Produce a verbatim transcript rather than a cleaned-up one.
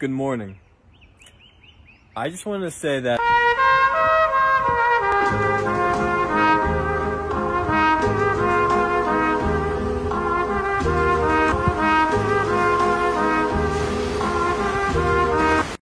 Good morning. I just wanted to say that